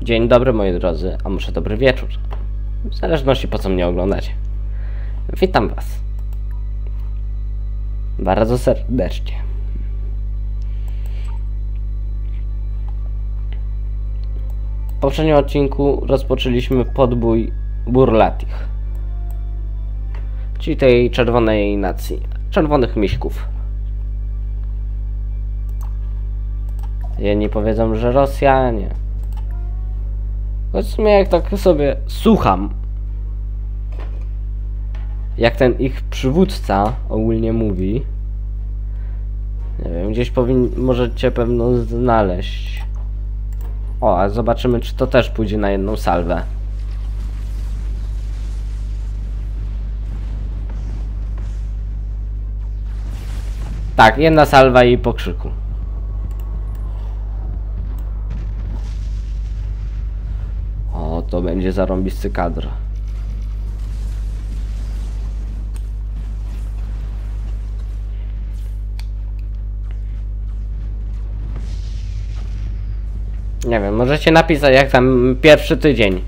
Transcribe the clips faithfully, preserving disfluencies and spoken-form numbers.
Dzień dobry moi drodzy, a może dobry wieczór. W zależności po co mnie oglądacie. Witam was. Bardzo serdecznie. W poprzednim odcinku rozpoczęliśmy podbój Burlatich, czyli tej czerwonej nacji, czerwonych miśków. Jedni powiedzą, że Rosjanie. Choć w sumie jak tak sobie słucham, jak ten ich przywódca ogólnie mówi, nie wiem, gdzieś powin możecie pewno znaleźć. O, a zobaczymy, czy to też pójdzie na jedną salwę. Tak, jedna salwa i po krzyku. O, to będzie zarąbisty kadr. Nie wiem, możecie napisać jak tam pierwszy tydzień.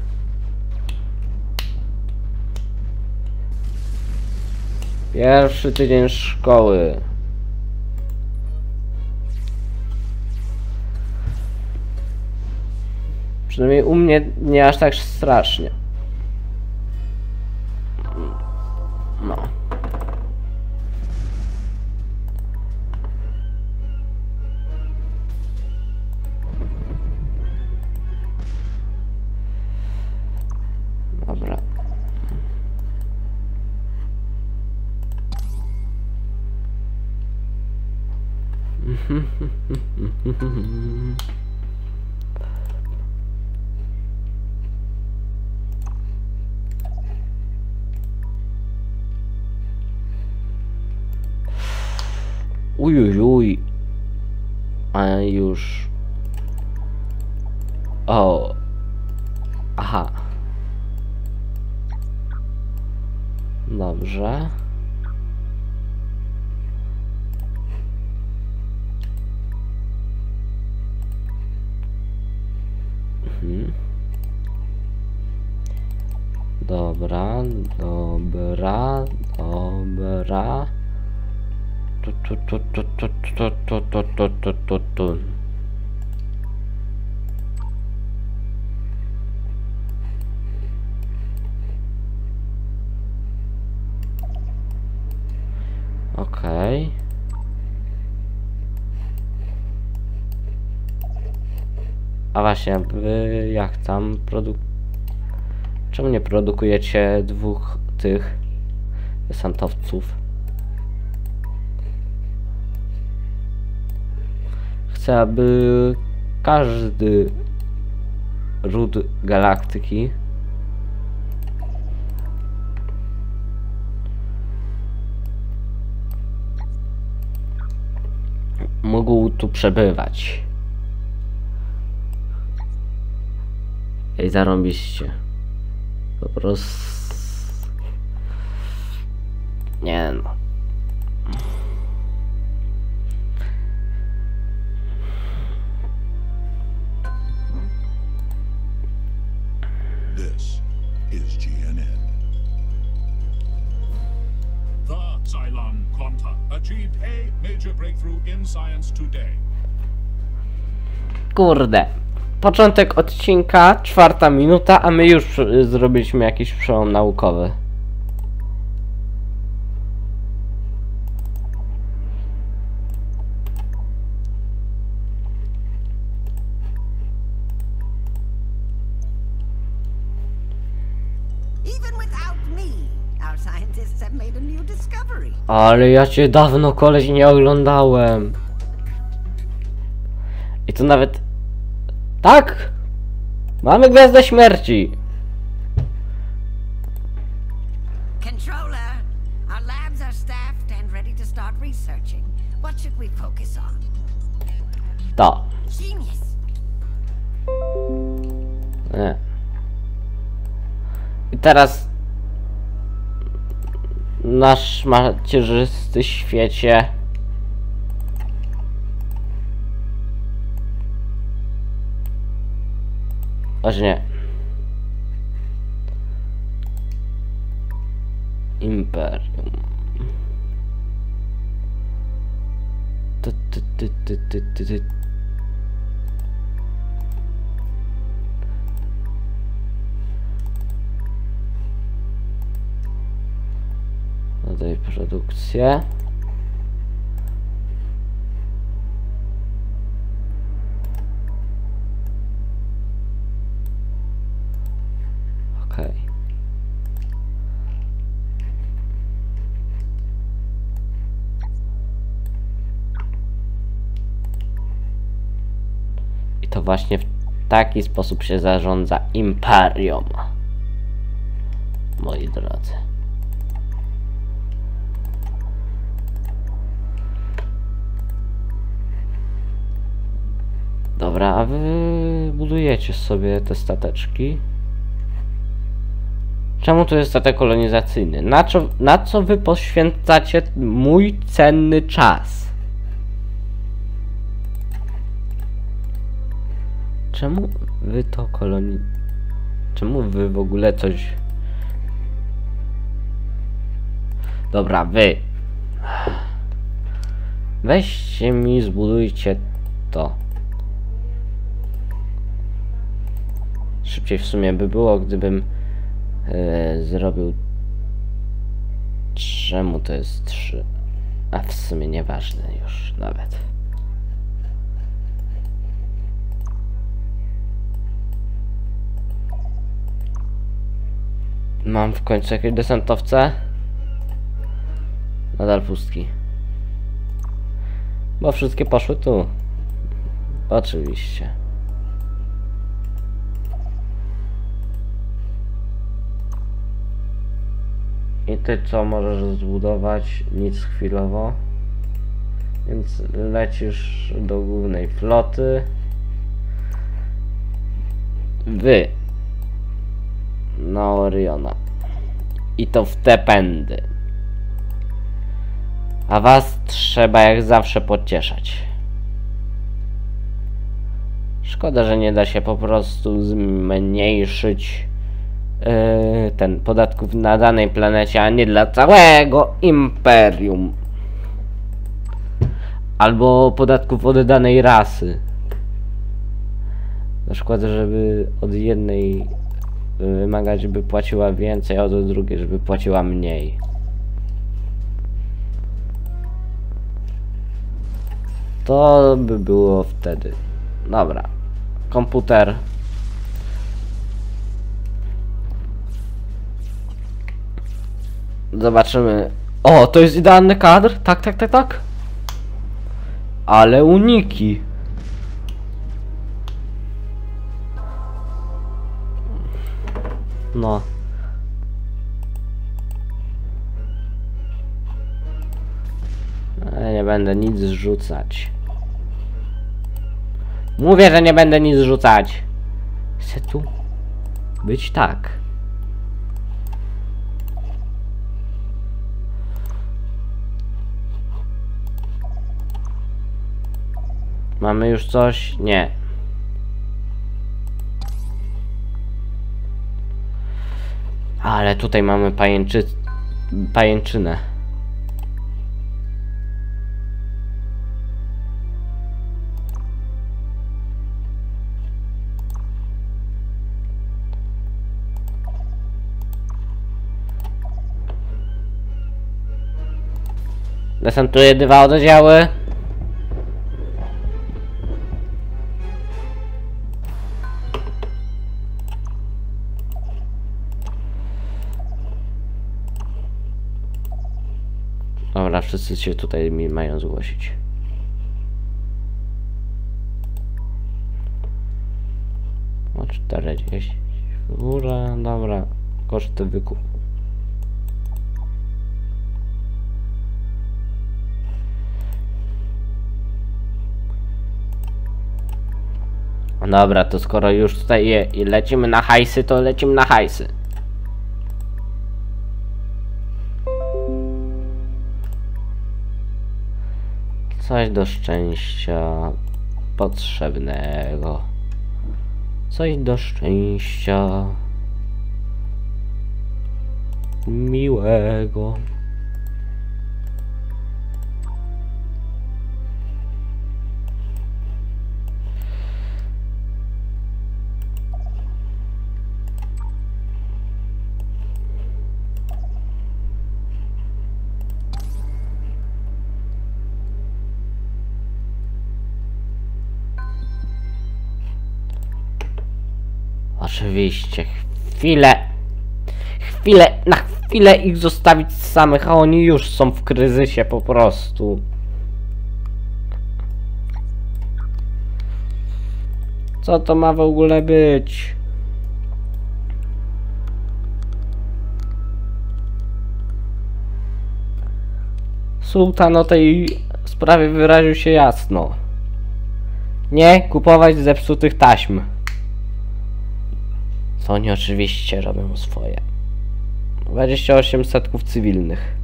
Pierwszy tydzień szkoły. Przynajmniej u mnie nie aż tak strasznie. No. Dobra. Ujujuj. A już. O. Aha. Dobrze. Mhm. Dobra, dobra, dobra. Tu, tu, tu, tu, tu, tu, tu, tu, tu, tu, tu, tu. Okej. A właśnie, wy jak tam produk... Czemu nie produkujecie dwóch tych desantowców? Chcę, aby każdy ród galaktyki mógł tu przebywać. Ej, zarąbiście. Po prostu... Nie no. This is G N N. The Cylon Quanta achieved a major breakthrough in science today. Kurde. Początek odcinka, czwarta minuta, a my już zrobiliśmy jakiś przełom naukowy. Ale ja cię dawno koleś nie oglądałem. I to nawet... Tak! Mamy Gwiazdę Śmierci! Controller, our labs are staffed and ready to start researching. What should we focus on? To. Genius. Nie. I teraz... Nasz macierzysty świecie Właśnie. Imperium. Ty, ty, ty, ty, ty, ty, ty. Dodaj produkcję. Okej. I to właśnie w taki sposób się zarządza imperium. Moi drodzy. Dobra, a wy budujecie sobie te stateczki. Czemu to jest statek kolonizacyjny? Na co, na co wy poświęcacie mój cenny czas? Czemu wy to koloni... Czemu wy w ogóle coś... Dobra, wy. Weźcie mi, zbudujcie to. Szybciej w sumie by było, gdybym yy, zrobił... Czemu to jest trzy? A w sumie nieważne już nawet. Mam w końcu jakieś desantowce? Nadal pustki. Bo wszystkie poszły tu. Oczywiście. I ty co możesz zbudować? Nic chwilowo. Więc lecisz do głównej floty. Wy. Na Oriona. I to w te pędy. A was trzeba jak zawsze pocieszać. Szkoda, że nie da się po prostu zmniejszyć yy, ten podatków na danej planecie, a nie dla całego imperium. Albo podatków od danej rasy. Na przykład, żeby od jednej wymagać, żeby płaciła więcej, a od drugiej, żeby płaciła mniej. To by było wtedy. Dobra. Komputer. Zobaczymy. O, to jest idealny kadr. Tak, tak, tak, tak. Ale uniki. No. Ale nie będę nic zrzucać. Mówię, że nie będę nic rzucać. Chcę tu być tak. Mamy już coś? Nie. Ale tutaj mamy pajęczy... pajęczynę. Desantuję dwa oddziały. Dobra, wszyscy się tutaj mi mają zgłosić. O czterdzieści w górę, dobra. Koszty wykupu. Dobra, to skoro już tutaj je, i lecimy na hajsy, to lecimy na hajsy. Coś do szczęścia potrzebnego. Coś do szczęścia miłego. Oczywiście, chwilę, chwilę, na chwilę ich zostawić samych, a oni już są w kryzysie po prostu. Co to ma w ogóle być? Sułtan o tej sprawie wyraził się jasno. Nie kupować zepsutych taśm. To oni oczywiście robią swoje. dwadzieścia osiem setków cywilnych.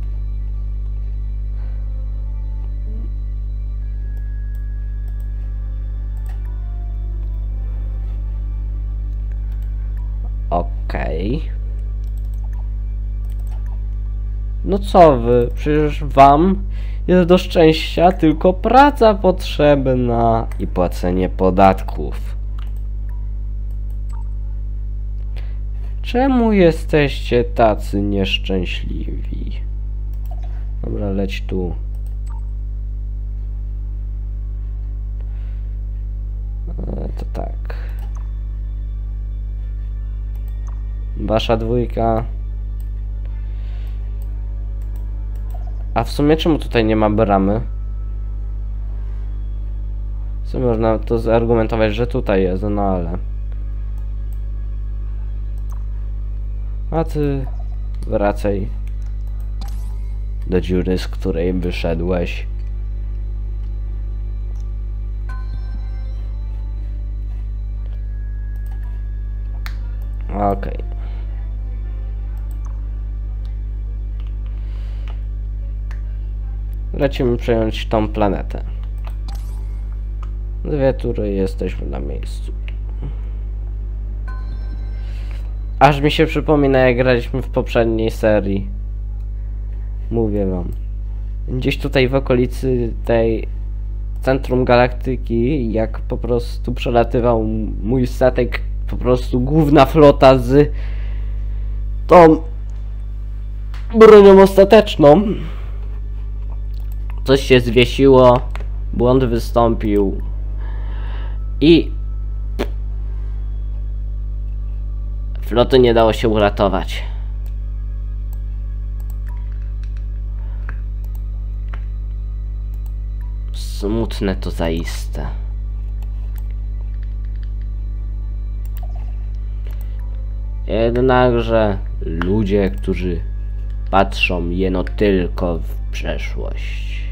Okej. Okay. No co wy? Przecież wam jest do szczęścia tylko praca potrzebna i płacenie podatków. Czemu jesteście tacy nieszczęśliwi? Dobra, leć tu. E, to tak. Wasza dwójka. A w sumie czemu tutaj nie ma bramy? Co można to zargumentować, że tutaj jest, no ale... A ty wracaj do dziury, z której wyszedłeś. Okej. Okay. Lecimy przejąć tą planetę. Dwie tury, jesteśmy na miejscu. Aż mi się przypomina, jak graliśmy w poprzedniej serii. Mówię wam. Gdzieś tutaj w okolicy tej centrum galaktyki, jak po prostu przelatywał mój statek, po prostu główna flota z tą bronią ostateczną. Coś się zwiesiło, błąd wystąpił i floty nie dało się uratować. Smutne to zaiste. Jednakże ludzie, którzy patrzą jeno tylko w przeszłość,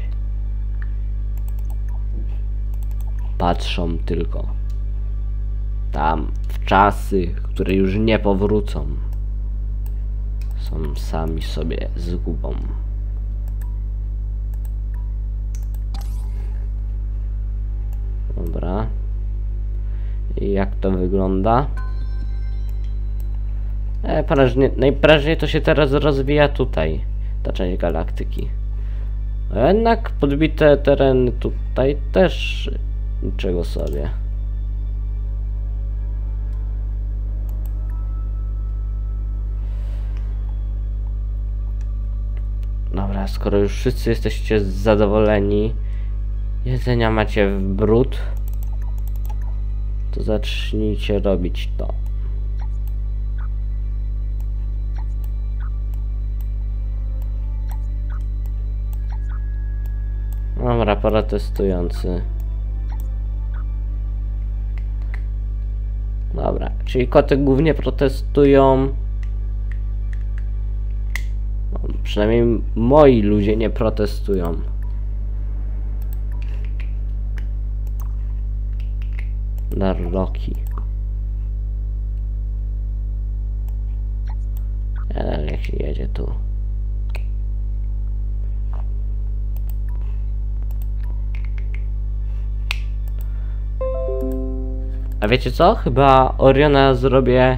patrzą tylko tam w czasy, które już nie powrócą, są sami sobie zgubą. Dobra. I jak to wygląda? E, prężnie, najprężniej to się teraz rozwija tutaj, ta część galaktyki. A jednak podbite tereny tutaj też niczego sobie. Dobra, skoro już wszyscy jesteście zadowoleni, jedzenia macie w bród, to zacznijcie robić to. Dobra, protestujący. Dobra, czyli koty głównie protestują. No, przynajmniej moi ludzie nie protestują. Narloki. Jak się jedzie tu. A wiecie co? Chyba Oriona zrobię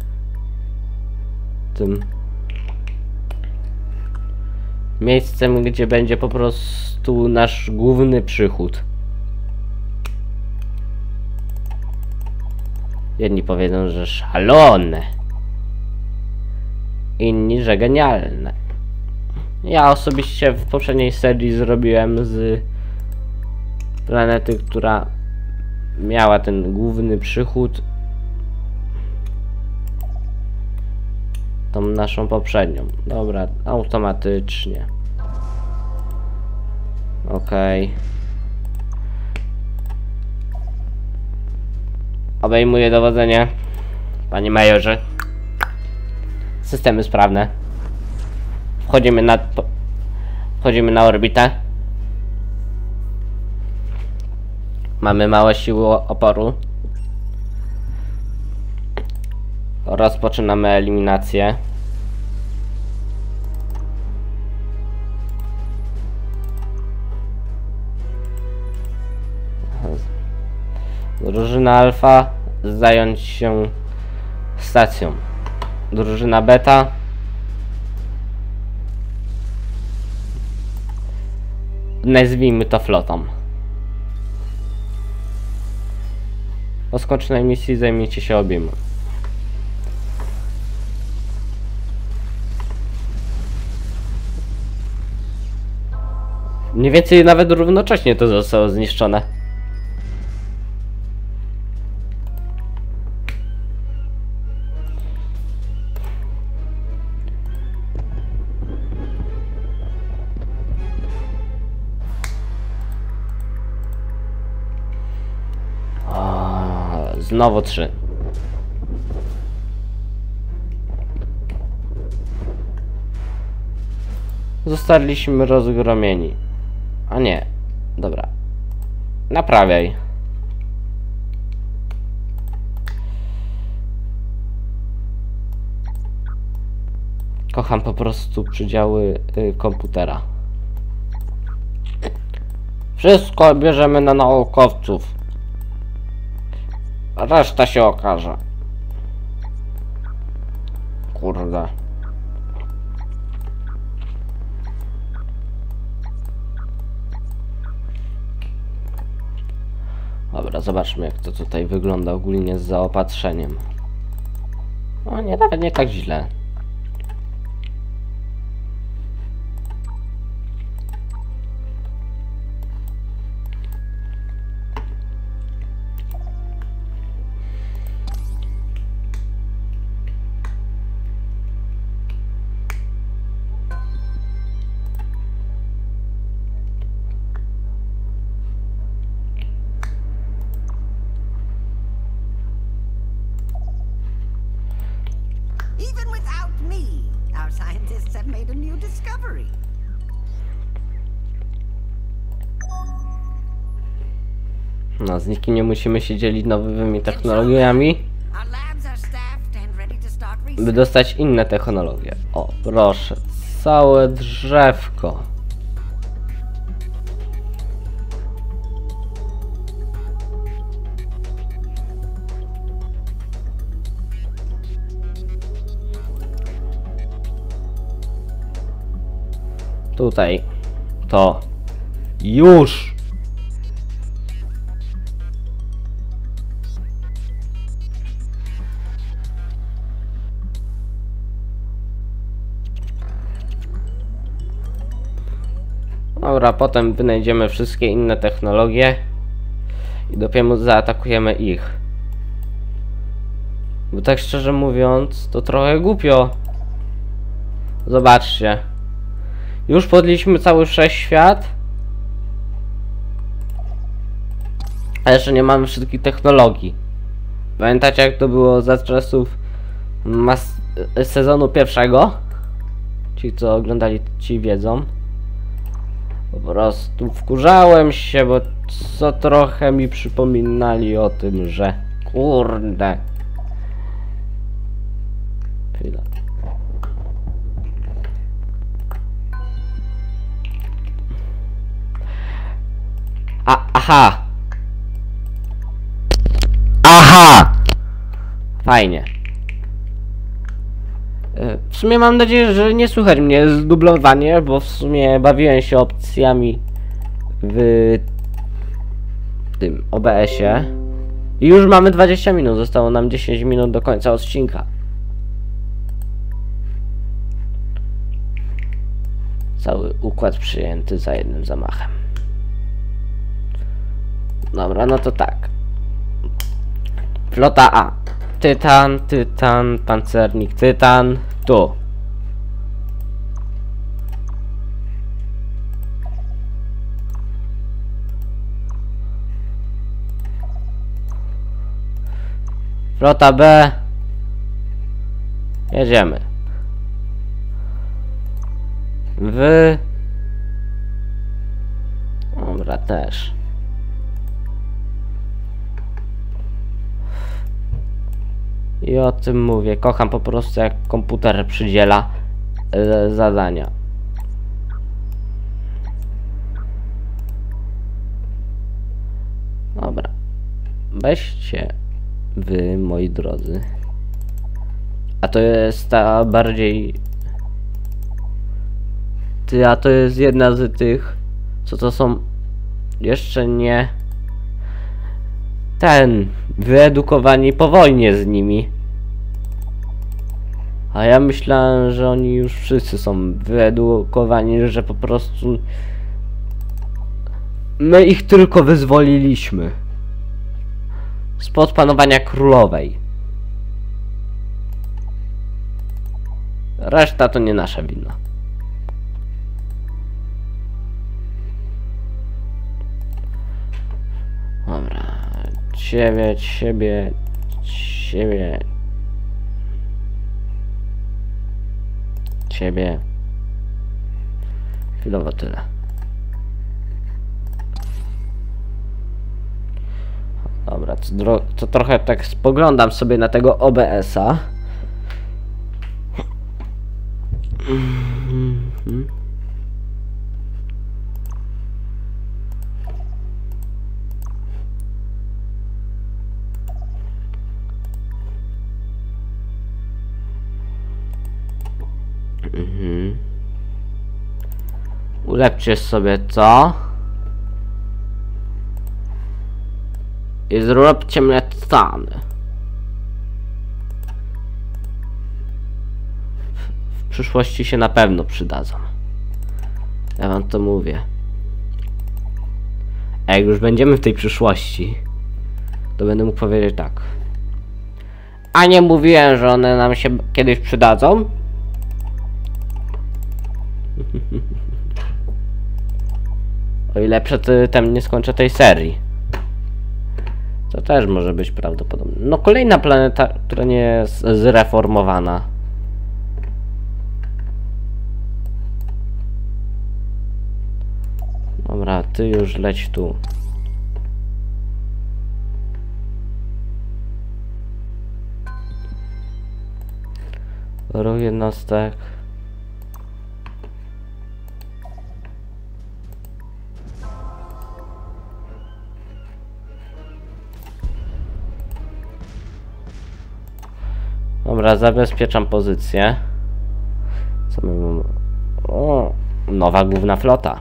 tym miejscem, gdzie będzie po prostu nasz główny przychód. Jedni powiedzą, że szalone, inni, że genialne. Ja osobiście w poprzedniej serii zrobiłem z planety, która miała ten główny przychód, tą naszą poprzednią. Dobra, automatycznie. Okej. Okay. Obejmuję dowodzenie, panie majorze. Systemy sprawne. Wchodzimy na... Wchodzimy na orbitę. Mamy małe siły oporu. Rozpoczynamy eliminację. Drużyna alfa zająć się stacją. Drużyna beta nazwijmy to flotą. Po skończonej misji zajmijcie się obiema. Mniej więcej nawet równocześnie to zostało zniszczone. Znowu trzy. Zostaliśmy rozgromieni. A nie. Dobra. Naprawiaj. Kocham po prostu przydziały y, komputera. Wszystko bierzemy na naukowców. Reszta się okaże. Kurde. Dobra, zobaczmy jak to tutaj wygląda ogólnie z zaopatrzeniem. No nie, nawet nie tak źle. Even without me, our scientists have made a new discovery. No, z nikim nie musimy się dzielić nowymi technologiami, Our labs are staffed and ready to start by research. dostać inne technologie. O, proszę, całe drzewko. Tutaj to już. Dobra, potem wynajdziemy wszystkie inne technologie i dopiero zaatakujemy ich. Bo tak szczerze mówiąc, to trochę głupio. Zobaczcie. Już podliśmy cały wszechświat, a jeszcze nie mamy wszystkich technologii. Pamiętacie jak to było za czasów mas sezonu pierwszego? Ci co oglądali, ci wiedzą. Po prostu wkurzałem się, bo co trochę mi przypominali o tym, że kurde. Chwila. A, aha. Aha! Aha! Fajnie. W sumie mam nadzieję, że nie słychać mnie zdublowanie, bo w sumie bawiłem się opcjami w tym O B S-ie. I już mamy dwadzieścia minut, zostało nam dziesięć minut do końca odcinka. Cały układ przyjęty za jednym zamachem. Dobra, no to tak. Flota A. Tytan, Tytan, pancernik, Tytan, tu. Flota B. Jedziemy. Wy. Dobra, też. I o tym mówię. Kocham po prostu, jak komputer przydziela e, zadania. Dobra. Weźcie wy, moi drodzy. A to jest ta bardziej... Ty, a to jest jedna z tych, co to są jeszcze nie... Ten, wyedukowani po wojnie z nimi. A ja myślałem, że oni już wszyscy są wyedukowani, że po prostu... My ich tylko wyzwoliliśmy. Spod panowania królowej. Reszta to nie nasza wina. Dobra. Ciebie, ciebie, ciebie. Ciebie. Chwilowo tyle. Dobra, to, to trochę tak spoglądam sobie na tego O B S-a. Mhm. Mhm. Ulepcie sobie to. I zróbcie mnie stany. W przyszłości się na pewno przydadzą. Ja wam to mówię. A jak już będziemy w tej przyszłości, to będę mógł powiedzieć tak. A nie mówiłem, że one nam się kiedyś przydadzą? O ile przedtem nie skończę tej serii. To też może być prawdopodobne. No kolejna planeta, która nie jest zreformowana. Dobra, ty już leć tu. Ruch jednostek. Dobra, zabezpieczam pozycję. Co my mamy? O, nowa główna flota.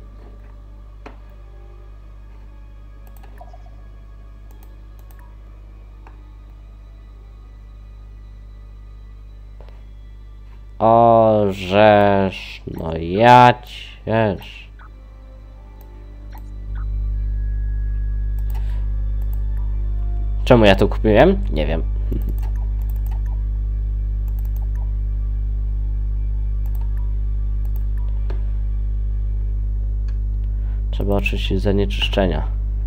O, żeż, no ja ciesz. Czemu ja to kupiłem? Nie wiem. Trzeba oczyścić zanieczyszczenia.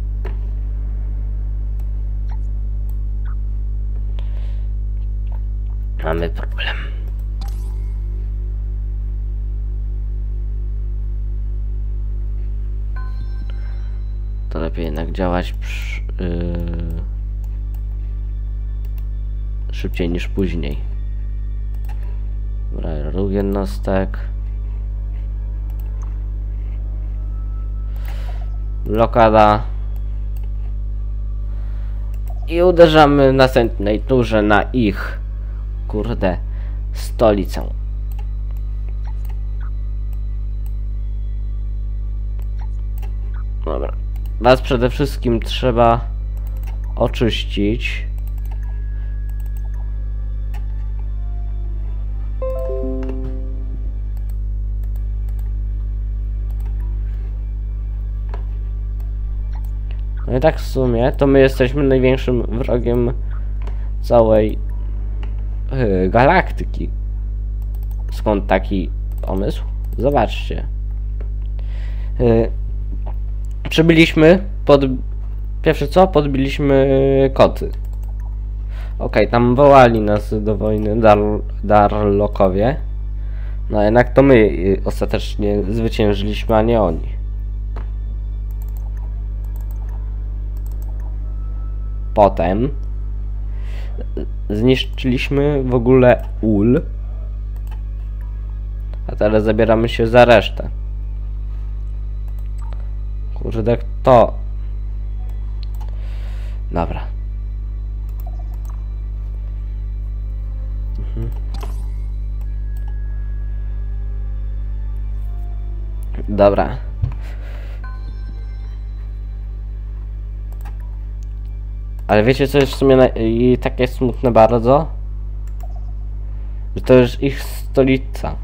Mamy problem. To lepiej jednak działać przy, yy, szybciej niż później. Dobra, ruch jednostek. Blokada. I uderzamy w następnej turze na ich, kurde, stolicę. Dobra. Was przede wszystkim trzeba oczyścić. No i tak w sumie to my jesteśmy największym wrogiem całej yy, galaktyki. Skąd taki pomysł? Zobaczcie. Yy, przybyliśmy pod... Pierwsze co? Podbiliśmy koty. Okej, okay, tam wołali nas do wojny Dar Darlokowie. No jednak to my yy, ostatecznie zwyciężyliśmy, a nie oni. Potem zniszczyliśmy w ogóle ul. A teraz zabieramy się za resztę. Kurde, kto? Dobra. Mhm. Dobra. Ale wiecie co jest w sumie na... i takie smutne bardzo? Że to jest ich stolica.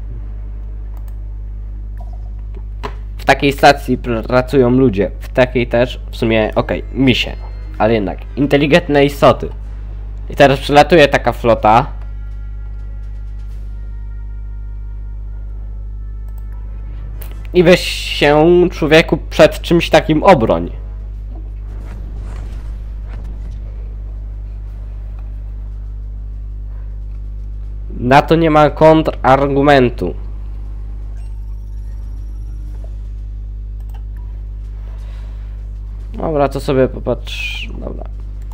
W takiej stacji pracują ludzie, w takiej też w sumie, okej, okay, misie. Ale jednak, inteligentne istoty. I teraz przylatuje taka flota. I weź się, człowieku, przed czymś takim obroń. Na to nie ma kontrargumentu. Dobra, to sobie popatrz. Dobra.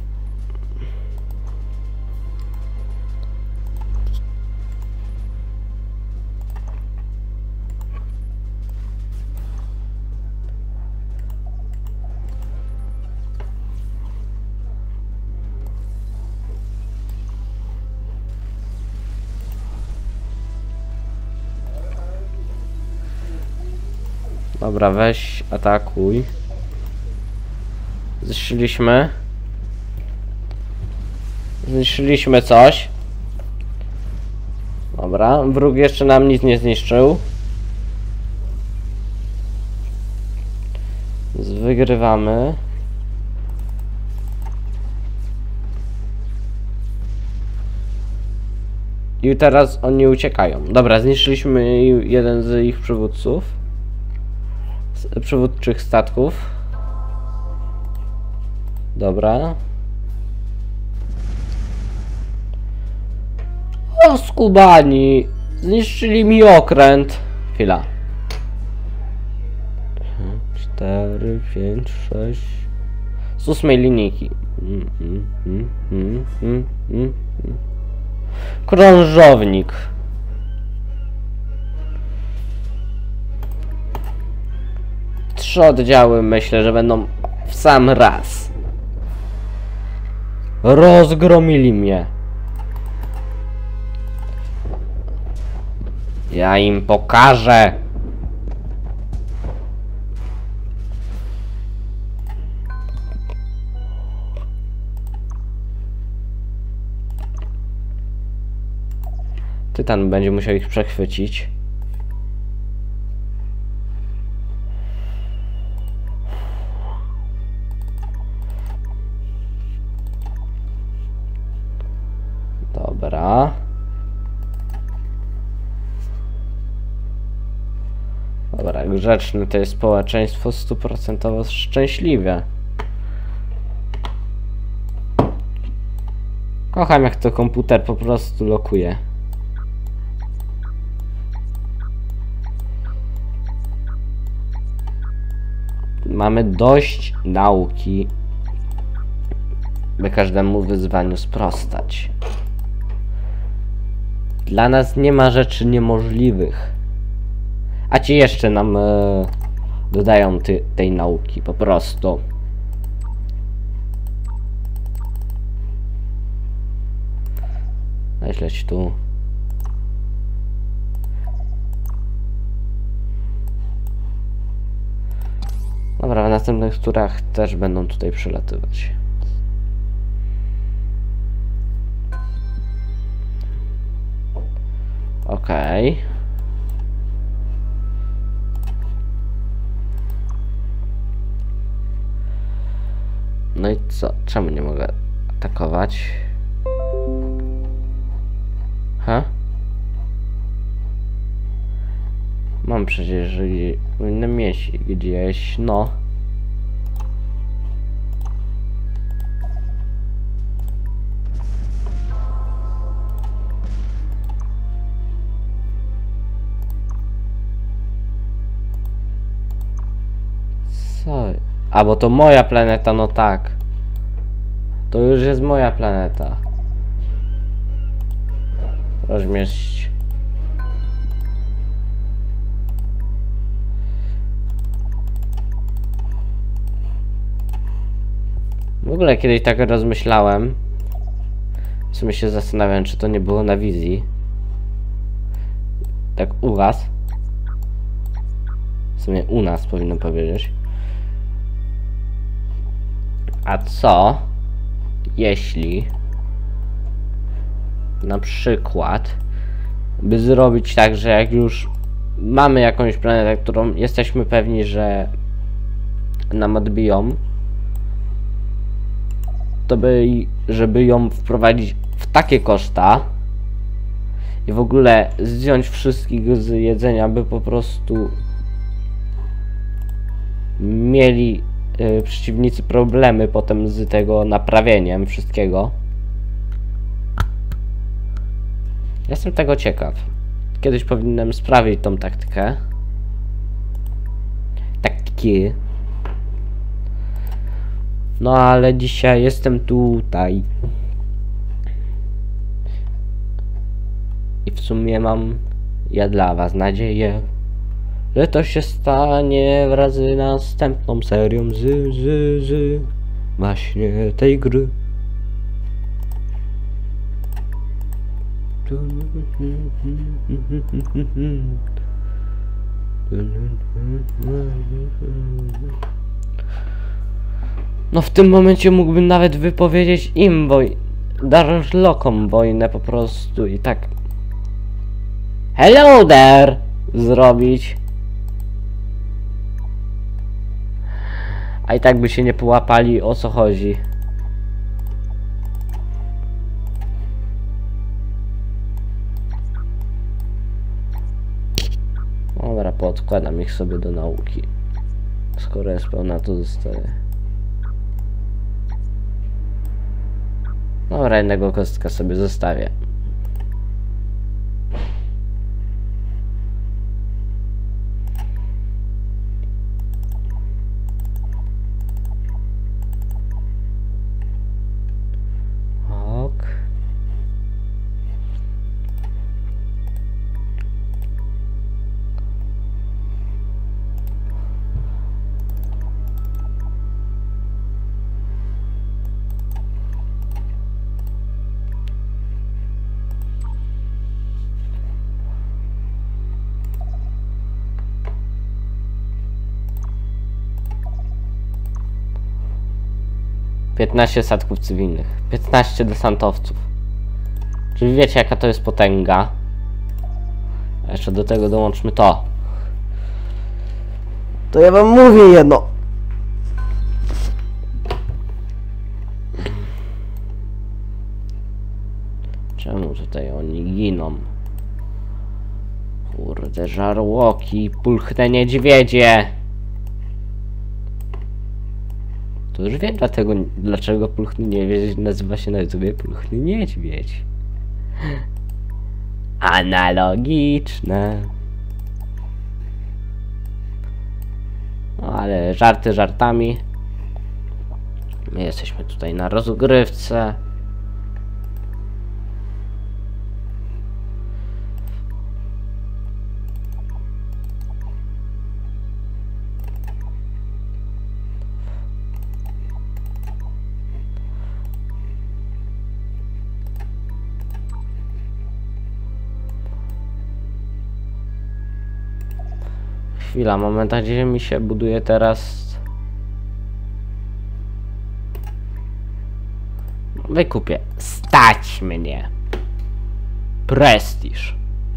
Dobra, weź, atakuj. Zniszczyliśmy. Zniszczyliśmy coś. Dobra, wróg jeszcze nam nic nie zniszczył. Wygrywamy. I teraz oni uciekają. Dobra, zniszczyliśmy jeden z ich przywódców. Przywódczych statków. Dobra. O, skubani! Zniszczyli mi okręt. Chwila. cztery, pięć, sześć. Z ósmej linijki. Mm, mm, mm, mm, mm, mm. Krążownik. Trzy oddziały myślę, że będą w sam raz. Rozgromili mnie. Ja im pokażę. Tytan będzie musiał ich przechwycić. Dobra. Dobra, grzeczne to jest społeczeństwo stuprocentowo szczęśliwe. Kocham, jak to komputer po prostu lokuje. Mamy dość nauki, by każdemu wyzwaniu sprostać. Dla nas nie ma rzeczy niemożliwych. A ci jeszcze nam e, dodają ty, tej nauki, po prostu. Weź leć tu. Dobra, w następnych turach też będą tutaj przylatywać. Okej. Okay. No i co? Czemu nie mogę atakować? Ha? Mam przecież powinny mieć gdzieś, no. Co? A, bo to moja planeta, no tak. To już jest moja planeta. Rozmieść. W ogóle kiedyś tak rozmyślałem. W sumie się zastanawiam, czy to nie było na wizji. Tak u was. W sumie u nas powinno powiedzieć. A co, jeśli na przykład by zrobić tak, że jak już mamy jakąś planetę, którą jesteśmy pewni, że nam odbiją, to by, żeby ją wprowadzić w takie koszta i w ogóle zdjąć wszystkich z jedzenia, by po prostu mieli yy, przeciwnicy problemy potem z tego naprawieniem wszystkiego. Jestem tego ciekaw. Kiedyś powinienem sprawdzić tą taktykę. Taktyki. No ale dzisiaj jestem tutaj. I w sumie mam ja dla was nadzieję, że to się stanie wraz z następną serią z, z, z właśnie tej gry. No w tym momencie mógłbym nawet wypowiedzieć im woj... Darlokom wojnę po prostu i tak hello there zrobić. A i tak by się nie połapali, o co chodzi. Dobra, podkładam ich sobie do nauki. Skoro jest pełna, to zostaje. Dobra, jednego kostka sobie zostawię. Ok. piętnaście statków cywilnych, piętnaście desantowców. Czyli wiecie, jaka to jest potęga. A jeszcze do tego dołączmy to. To ja wam mówię jedno. Czemu tutaj oni giną? Kurde, żarłoki, pulchne niedźwiedzie. To już wiem dlatego, dlaczego pulchny niedźwiedź nazywa się na YouTubie pulchny niedźwiedź. Analogiczne. No, ale żarty żartami. My jesteśmy tutaj na rozgrywce. chwila, moment, gdzie mi się buduje teraz... Wykupię. Stać mnie. Prestiż.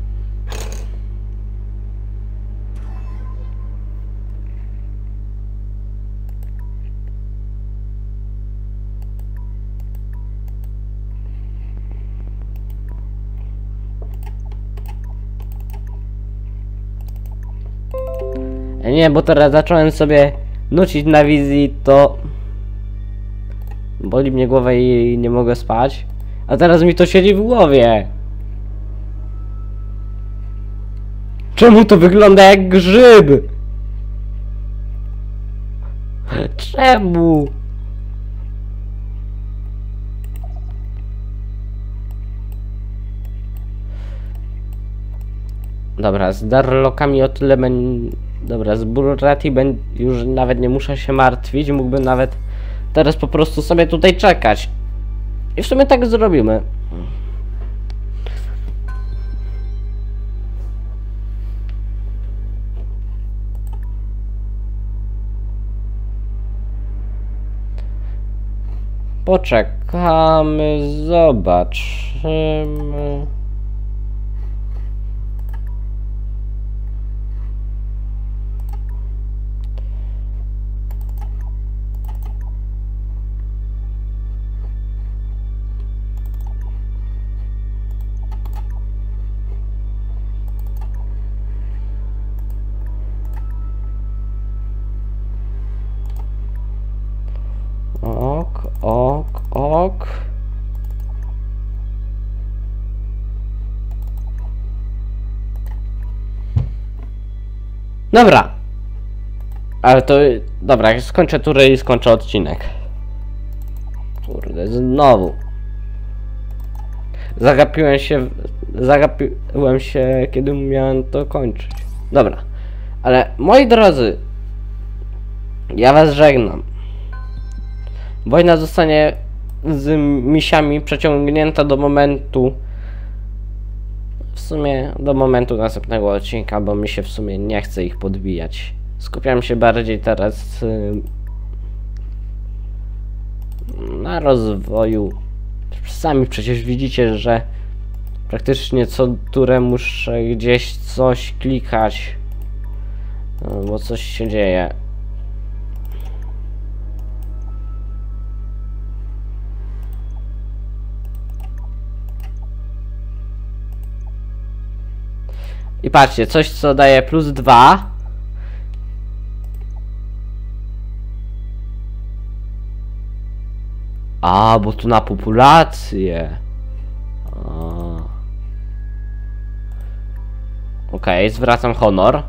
Nie, bo teraz zacząłem sobie nucić na wizji, to boli mnie głowa i nie mogę spać. A teraz mi to siedzi w głowie. Czemu to wygląda jak grzyb? Czemu? Dobra, z Darlokami o tyle będzie... Dobra, z Burrati ben... już nawet nie muszę się martwić, mógłbym nawet teraz po prostu sobie tutaj czekać. I w sumie tak zrobimy. Poczekamy, zobaczymy. Ok, ok, ok. Dobra. Ale to... Dobra, skończę turę i skończę odcinek. Kurde, znowu. Zagapiłem się... Zagapiłem się, kiedy miałem to kończyć. Dobra. Ale, moi drodzy... Ja was żegnam. Wojna zostanie z misiami przeciągnięta do momentu, w sumie do momentu następnego odcinka, bo mi się w sumie nie chce ich podbijać. Skupiam się bardziej teraz y, na rozwoju. Sami przecież widzicie, że praktycznie co turę muszę gdzieś coś klikać, y, bo coś się dzieje. I patrzcie, coś co daje plus dwa. A, bo tu na populację. Okej, okay, zwracam honor.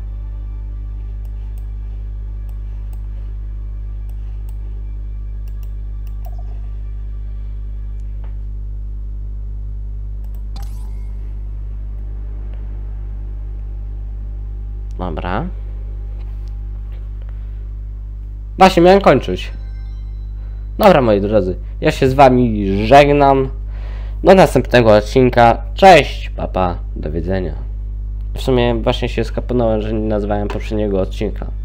Dobra. Właśnie miałem kończyć. Dobra, moi drodzy. Ja się z wami żegnam. Do następnego odcinka. Cześć, papa, do widzenia. W sumie właśnie się skapnąłem, że nie nazwałem poprzedniego odcinka.